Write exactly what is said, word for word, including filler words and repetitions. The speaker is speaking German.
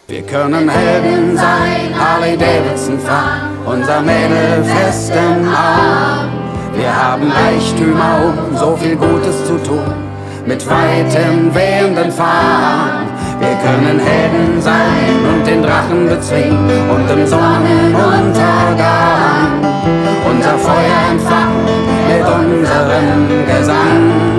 Wir können Helden sein, Harley Davidson fahren, unser Mädel fest im Arm. Wir haben Reichtümer, um so viel Gutes zu tun, mit weiten, wehenden Fahnen. Wir können Helden sein und den Drachen bezwingen und im Sonnenuntergang unser Feuer entfachen mit unserem Gesang.